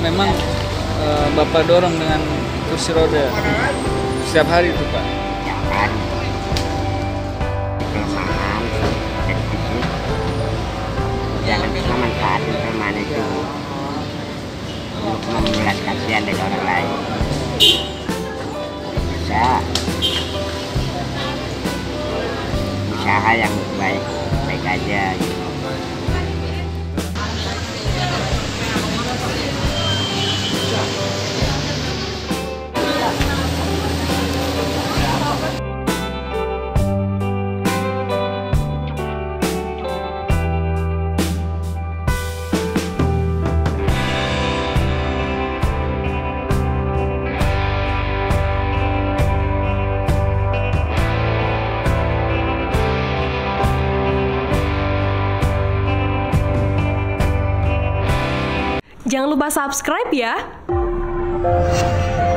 memang Bapak dorong dengan kursi roda setiap hari itu Pak? Setiap hari. Kelemahan dari fisik, jangan bisa manfaatin kelemahan itu untuk membuat kasihan dari orang lain. Bisa usaha yang baik aja gitu. Jangan lupa subscribe ya.